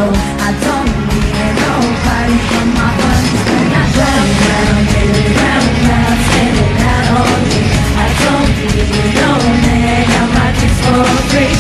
go. I don't need nobody but my honey when I go. Round, baby, round, spinning out on me. I don't need no man, got my kicks for free.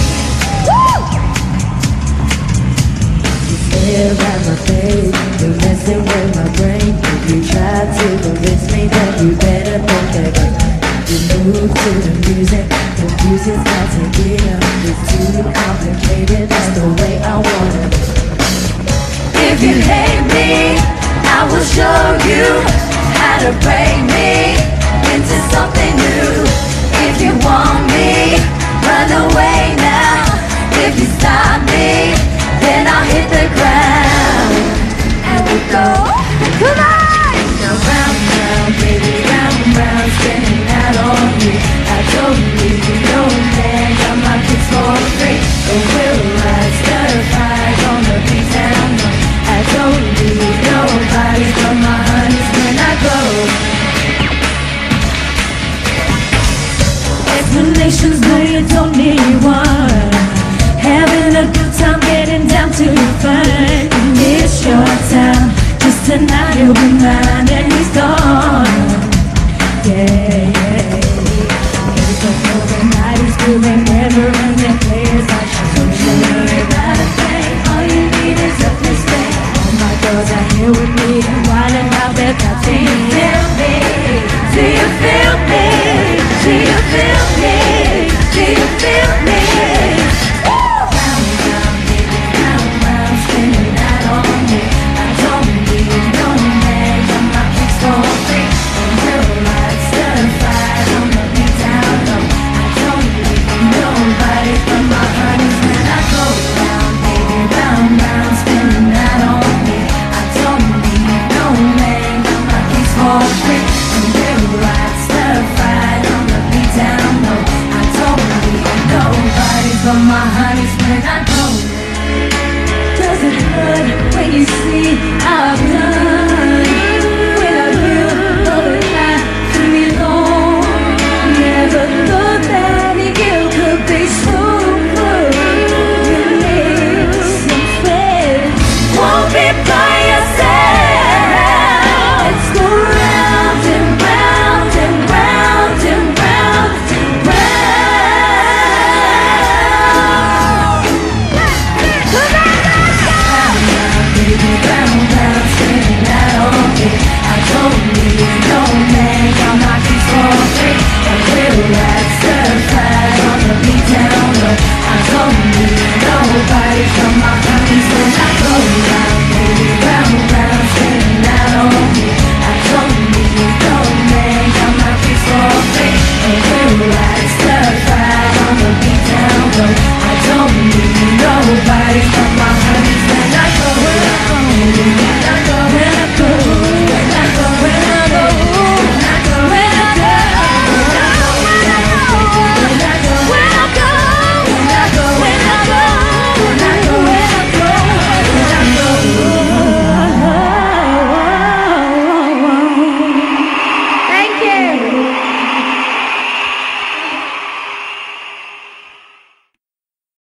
You stare at my face, you're messing with my brain. If you try to convince me that you better think again. You move to the music got to get up. It's too complicated, that's the way I want it. If you hate me, I will show you how to break me into something new. If you want me, run away now. If you stop me, then I'll hit the ground. And we go, come on! Now round, round, baby, round, round, spinning out on me. I don't need no man, got my kicks for free. So we'll ride stir-fries on the beat down low. I don't need nobody but my honeys when I go. Explanations, no, you don't need one. Having a good time, getting down to your fun. It's your time, just tonight you'll be mine and he's gone. Yeah, yeah. The night is good and never ending. Players like don't you worry about a thing. All you need is a mistake. All my girls are here with me and wildin' out there. Do you feel me? Do you feel me? Do you feel me? Do you feel me? Round, round, baby, round, round, spinning out on me. I don't need no man, got my kicks for free. And we'll ride stir-fries on the beat down low. I don't need nobody but my honeys when I go. Round, baby, round, round, spinning out on me. I don't need no man, got my kicks for free. And we'll ride stir-fries on the beat down low. I don't need nobody but my honeys when I go. Does it hurt when you see I've done?